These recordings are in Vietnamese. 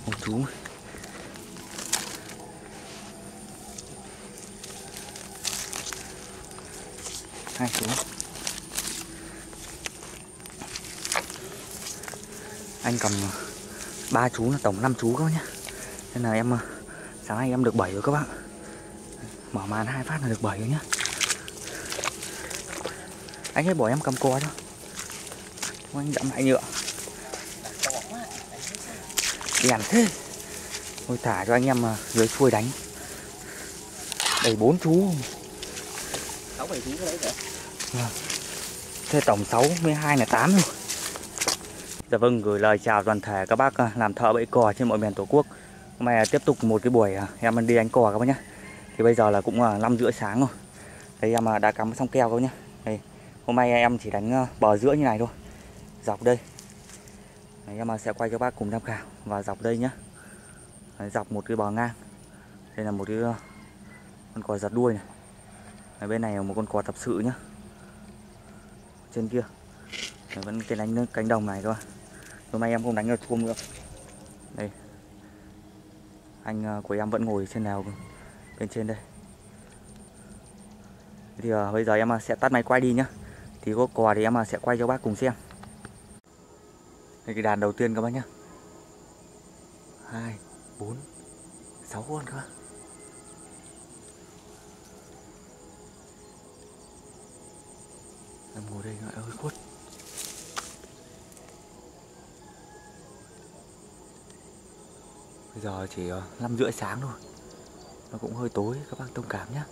Một chú. Hai chú. Anh cầm 3 chú là tổng 5 chú các bác nhé. Nên là em sáng nay em được 7 rồi các bạn. Mở màn 2 phát là được 7 rồi nhá. Anh ấy bỏ em cầm co cho. Anh dặm lại nhựa. Đèn thế. Thôi thả cho anh em dưới xuôi đánh. Đầy 4 chú. 6-7 chú cái đấy kìa. Thế tổng 62 là 8 rồi. Dạ vâng, gửi lời chào toàn thể các bác làm thợ bẫy cò trên mọi miền Tổ quốc. Hôm nay tiếp tục một cái buổi em đi đánh cò các bác nhé. Thì bây giờ là cũng 5:30 sáng rồi. Đây em đã cắm xong keo các bác nhé. Đây, hôm nay em chỉ đánh bờ giữa như này thôi. Dọc đây. Đấy, em sẽ quay cho bác cùng tham khảo. Và dọc đây nhé. Đấy, dọc một cái bờ ngang. Đây là một cái con cò giật đuôi này. Ở bên này là một con cò tập sự nhá. Trên kia đấy, vẫn cái đánh cánh đồng này thôi. Hôm nay em không đánh được thua nữa. Đây, anh của em vẫn ngồi trên nào bên trên đây. Thì bây giờ em sẽ tắt máy quay đi nhá. Thì có cò thì em sẽ quay cho bác cùng xem. Đây, cái đàn đầu tiên các bác nhá. 2, 4, 6 con các bác. Em ngồi đây nó hơi khuất. Bây giờ chỉ 5:30 sáng thôi. Nó cũng hơi tối, các bác thông cảm nhé.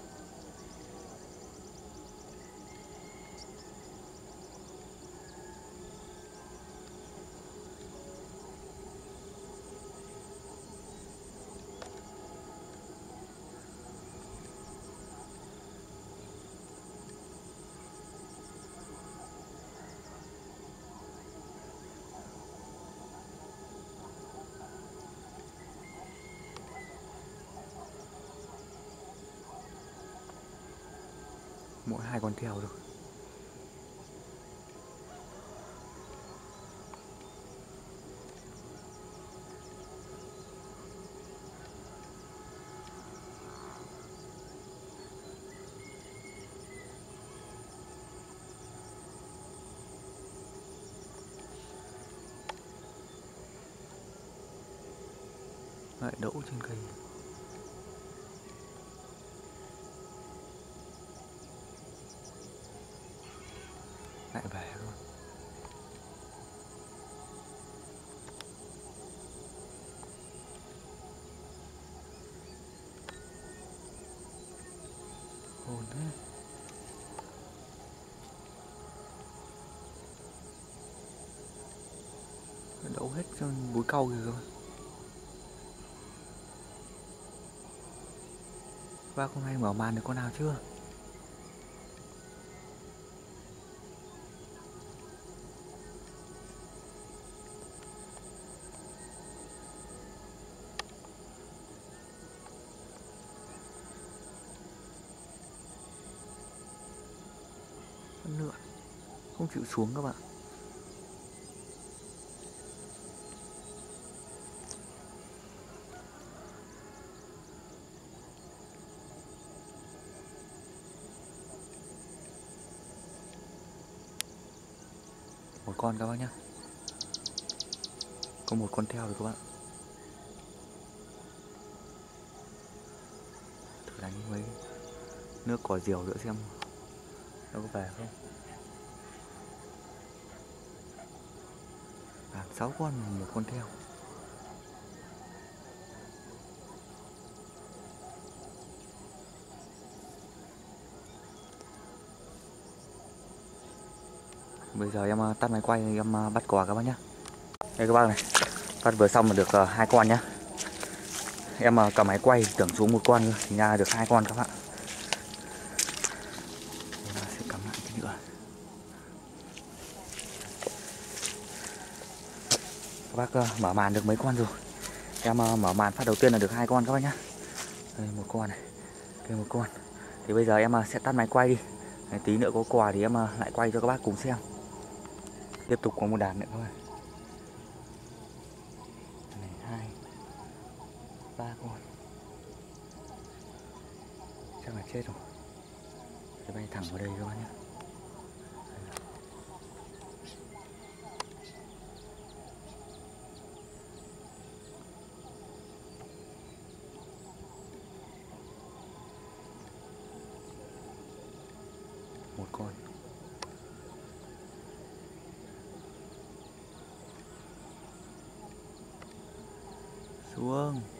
Mỗi 2 con theo rồi. Lại đậu trên cây. Lại về luôn. Hồn thế. Đậu hết cho búi cau kìa các bạn. Bác hôm nay mở màn được con nào chưa? Con lượn không chịu xuống các bạn. Một con các bác nhá. Có một con theo rồi các bạn. Thử đánh mấy nước cỏ diều nữa xem nó có về không. 6 con một con theo. Bây giờ em tắt máy quay em bắt cò các bác nhá. Đây các bác này, bắt vừa xong mà được 2 con nhá. Em cầm máy quay tưởng xuống một con thì ra được 2 con các bạn. Em sẽ cắm lại cái nữa. Các bác mở màn được mấy con rồi. Em mở màn phát đầu tiên là được 2 con các bác nhá. Đây một con này, đây một con. Thì bây giờ em sẽ tắt máy quay đi. Tí nữa có quà thì em lại quay cho các bác cùng xem. Tiếp tục có một đàn nữa thôi. Này 2, 3 con. Chắc là chết rồi. Sẽ bay thẳng vào đây các bạn nhé. Một con. Xuống.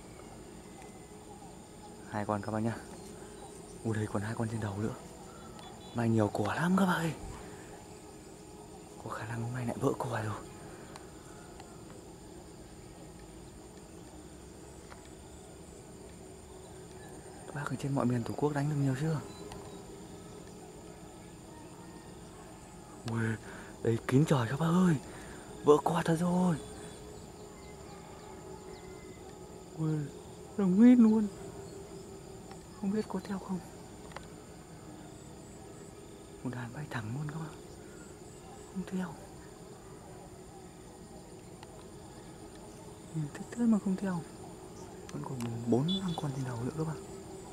2 con các bạn nhá. Ui đây còn 2 con trên đầu nữa. May nhiều quả lắm các bạn ơi. Có khả năng hôm nay lại vỡ còi rồi. Các bác ở trên mọi miền Tổ quốc đánh được nhiều chưa? Ui, đây kín trời các bác ơi. Vỡ còi thật rồi. Ui, đồng nguyên luôn. Không biết có theo không. Một đàn bay thẳng luôn các bạn. Không theo. Nhìn thích thế mà không theo. Vẫn còn 4-5 con trên đầu nữa các bạn.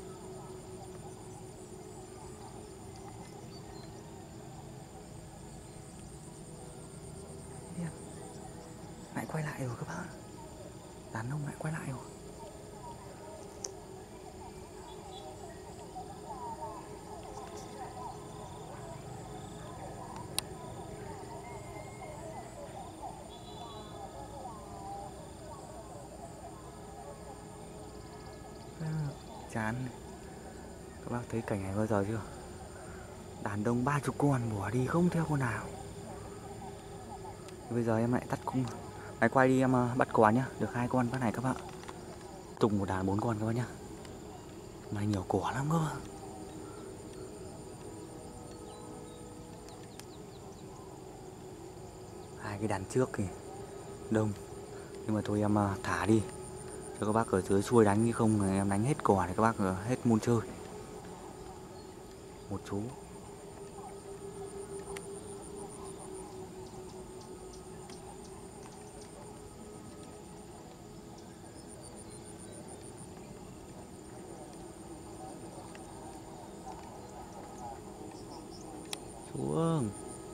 Lại quay lại rồi các bạn. Đàn ông lại quay lại rồi. Chán. Các bác thấy cảnh này bao giờ chưa? Đàn đông 30 con bỏ đi không theo con nào. Bây giờ em lại tắt cung. Máy quay đi em bắt quả nhá. Được 2 con phát này các bạn. Tùng một đàn 4 con các bạn nhá. Này nhiều quả lắm cơ. Hai cái đàn trước thì đông. Nhưng mà thôi em thả đi cho các bác ở dưới xuôi đánh, như không em đánh hết cò thì các bác hết môn chơi. Một chú. Xuống.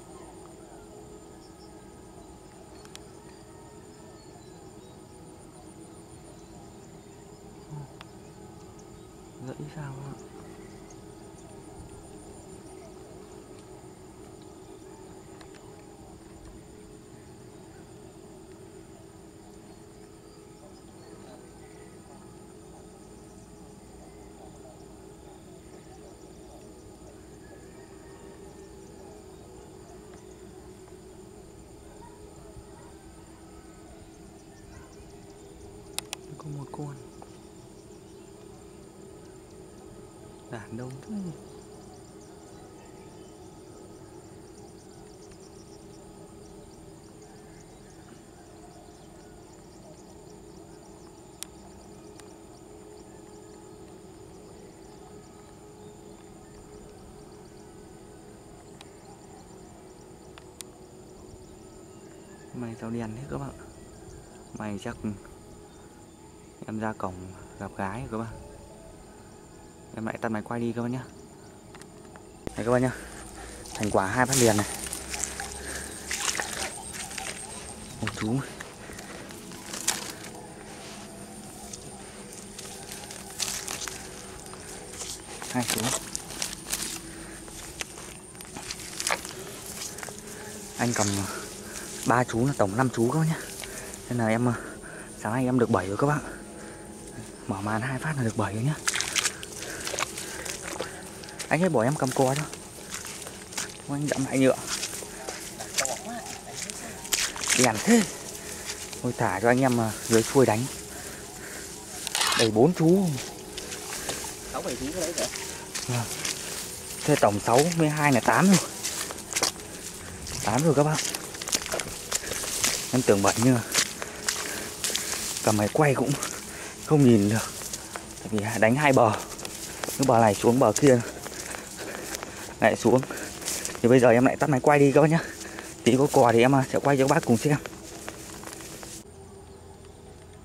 Dậy sao ạ? Có một con. Đàn đông thế. Mày sao đen thế các bạn. Mày chắc em ra cổng gặp gái rồi các bạn. Em lại tắt máy quay đi các bạn nhé. Này các bạn nhá. Thành quả 2 phát liền này. Một chú. Hai chú. Anh cầm 3 chú là tổng 5 chú các bạn nhé. Nên là em sáng nay em được 7 rồi các bạn. Mở màn 2 phát là được 7 rồi nhá. Anh ấy bỏ em cầm co cho. Không anh dặm lại nhựa. Đèn thế. Thôi thả cho anh em dưới xuôi đánh. Đầy 4 chú. 6-7 chú cái đấy kìa. Thế tổng 62 là 8 rồi. 8 rồi các bạn. Em tưởng 7 nhưng mà cầm máy quay cũng không nhìn được. Tại vì đánh 2 bờ. Cái bờ này xuống bờ kia lại xuống. Thì bây giờ em lại tắt máy quay đi các bác nhá. Tí có cò thì em sẽ quay cho các bác cùng xem.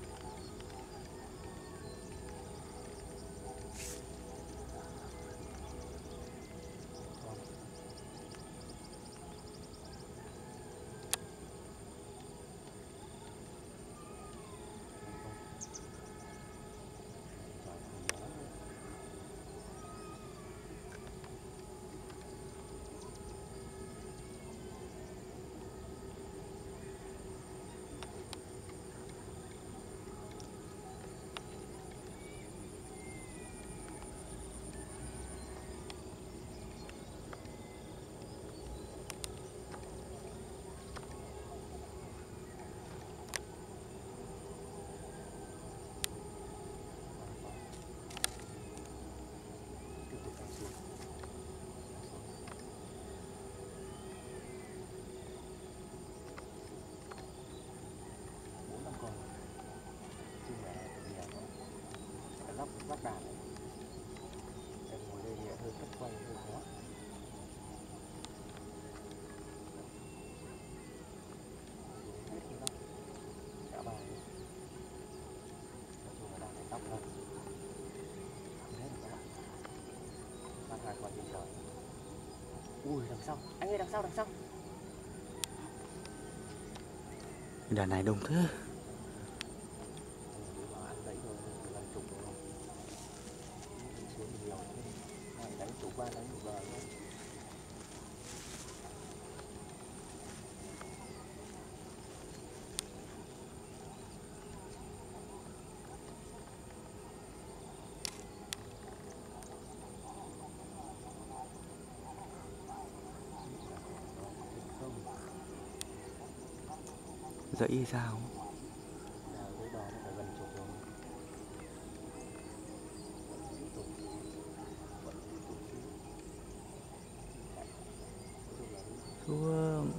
Ui đằng sau, anh ơi đằng sau, đằng sau. Đàn này đông thế. Ăn đấy rồi, làm trục rồi. Xuống nhiều, đánh trục qua đánh một bờ luôn. Dãy sao? Với bờ nó phải gần chục rồi. Xuống.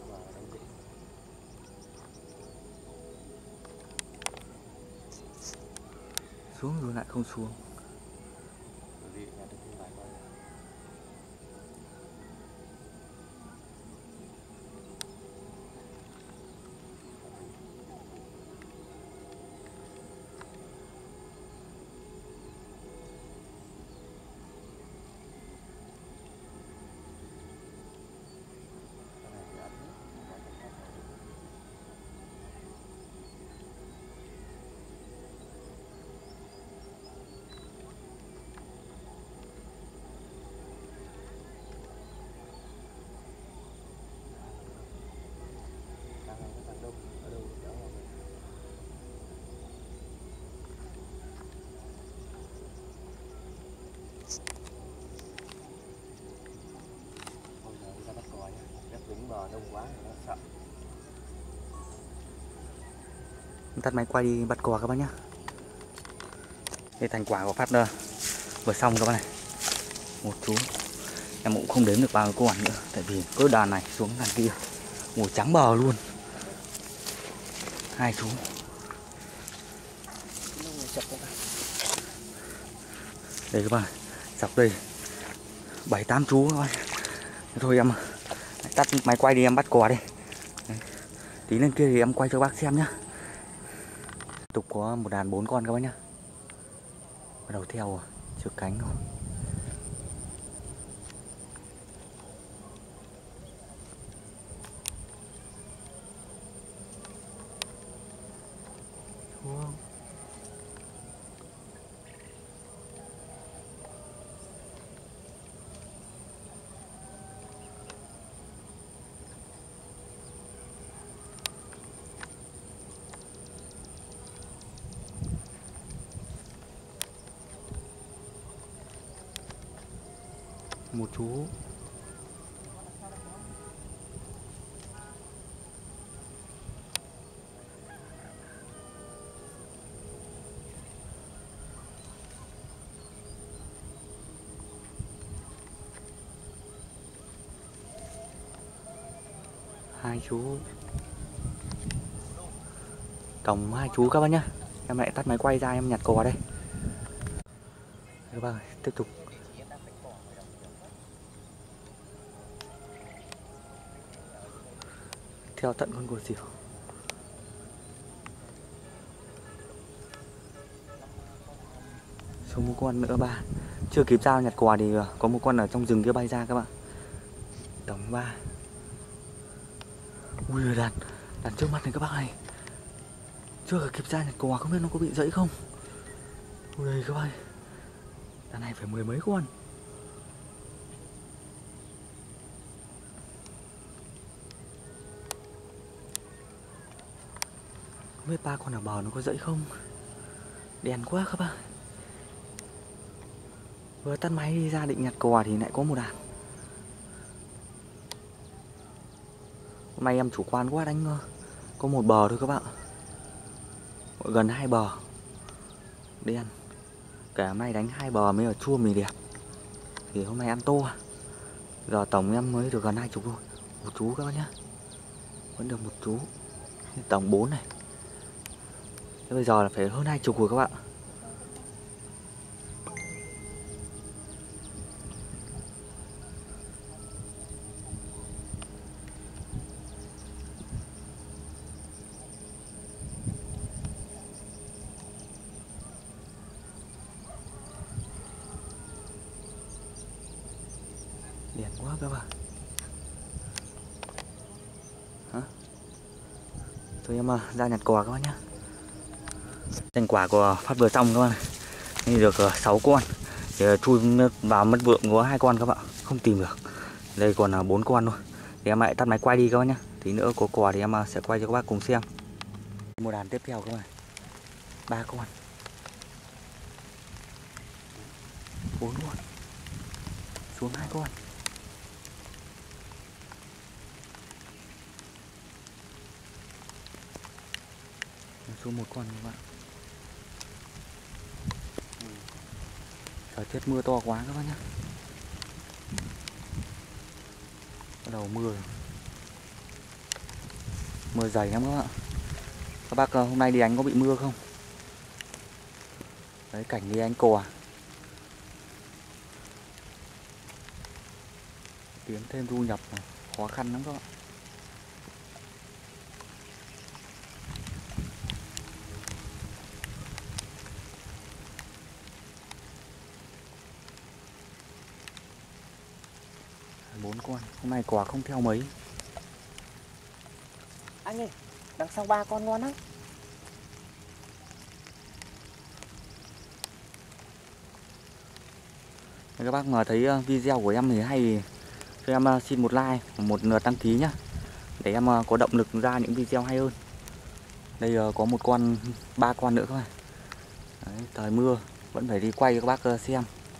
Xuống rồi lại không xuống. Bờ đông quá nó sợ. Tắt máy quay đi bắt cò các bác nhá. Đây thành quả của phát vừa xong các bác này. Một chú. Em cũng không đếm được bao nhiêu con nữa. Tại vì cứ đàn này xuống đàn kia. Màu trắng bờ luôn. Hai chú. Đây các bạn, dọc đây 7-8 chú các bạn. Thôi em tắt máy quay đi em bắt cò đi. Đấy. Tí lên kia thì em quay cho bác xem nhá. Tục có một đàn 4 con các bác nhá. Bắt đầu theo trước cánh rồi. Một chú. Hai chú. Tổng hai chú các bác nhá. Em lại tắt máy quay ra em nhặt cò đây. Các bác ơi, tiếp tục. Theo tận con cua xỉu. Xuống một con nữa ba. Chưa kịp giao nhặt cò thì có một con ở trong rừng kia bay ra các bạn. Tổng 3. Ui đàn trước mặt này các bác này. Chưa kịp ra nhặt cò không biết nó có bị dẫy không. Ui đây các bác. Đàn này phải 10 mấy con. Không biết ba con ở bờ nó có dẫy không. Đèn quá các bác. Vừa tắt máy đi ra định nhặt cò thì lại có một đàn. Hôm nay em chủ quan quá đánh có một bờ thôi các bạn. Gần 2 bờ. Đen. Cả hôm nay đánh 2 bờ mới ở chua mì đẹp. Thì hôm nay ăn tô. Giờ tổng em mới được gần 20 thôi. Một chú các bác nhá. Vẫn được một chú. Tổng 4 này. Thế bây giờ là phải hơn 20 rồi các bạn. Đèn quá các bạn. Rồi em ra nhặt cò các bác nhá. Thành quả của phát vừa xong các bạn. Đây được 6 con. Thì chui vào mất vượng có 2 con các bạn, không tìm được. Đây còn là 4 con thôi. Thì em lại tắt máy quay đi các bác nhá. Tí nữa có cò thì em sẽ quay cho các bác cùng xem. Một đàn tiếp theo các bạn. 3 con. 4 con. Xuống 2 con. Xuống 1 con các bạn. Thời tiết mưa to quá các bác nhá. Bắt đầu mưa rồi. Mưa dày lắm các bạn. Các bác hôm nay đi đánh có bị mưa không? Đấy, cảnh đi đánh cò. Kiếm thêm thu nhập này, khó khăn lắm các bạn. Bốn con, hôm nay cò không theo mấy. Anh ơi, đằng sau 3 con ngon lắm. Các bác mà thấy video của em thì hay cho em xin một like, một lượt đăng ký nhá, để em có động lực ra những video hay hơn. Đây có 1 con, 3 con nữa các bạn. Đấy, trời mưa vẫn phải đi quay cho các bác xem.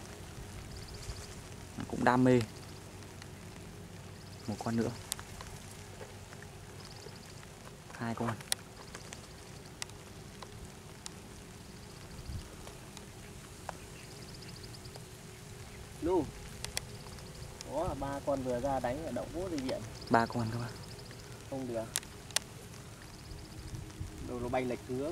Cũng đam mê. 1 con nữa. 2 con. Lu. Đó, 3 con vừa ra đánh ở động vũ thì diện. 3 con các bạn. Không được. Đồ nó bay lệch hướng.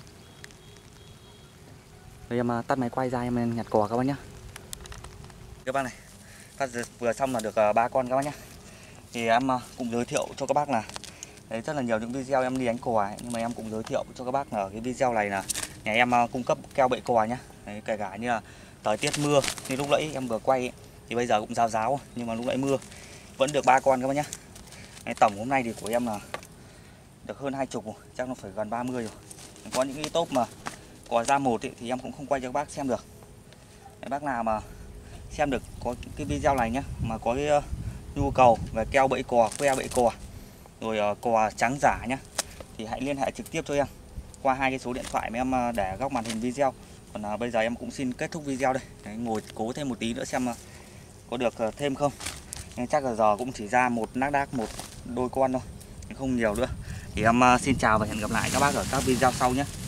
Đây em tắt máy quay ra em nhặt cò các bác nhá. Các bác này, phát vừa xong là được 3 con các bác nhá. Thì em cũng giới thiệu cho các bác là đấy, rất là nhiều những video em đi đánh cò ấy, nhưng mà em cũng giới thiệu cho các bác là cái video này là nhà em cung cấp keo bẫy cò nhá. Đấy, kể cả như là thời tiết mưa như lúc nãy em vừa quay ấy, thì bây giờ cũng ráo ráo nhưng mà lúc nãy mưa vẫn được 3 con các bác nhá. Đấy, tổng hôm nay thì của em là được hơn 20, chắc nó phải gần 30 rồi. Có những cái top mà cò ra một ấy, thì em cũng không quay cho các bác xem được. Đấy, bác nào mà xem được có cái video này nhá, mà có cái nhu cầu về keo bẫy cò, que bẫy cò, rồi cò trắng giả nhá, thì hãy liên hệ trực tiếp cho em qua 2 cái số điện thoại mà em để góc màn hình video. Còn bây giờ em cũng xin kết thúc video đây. Đấy, ngồi cố thêm một tí nữa xem có được thêm không. Nhưng chắc là giờ cũng chỉ ra một lác đác, một đôi con thôi, không nhiều nữa. Thì em xin chào và hẹn gặp lại các bác ở các video sau nhé.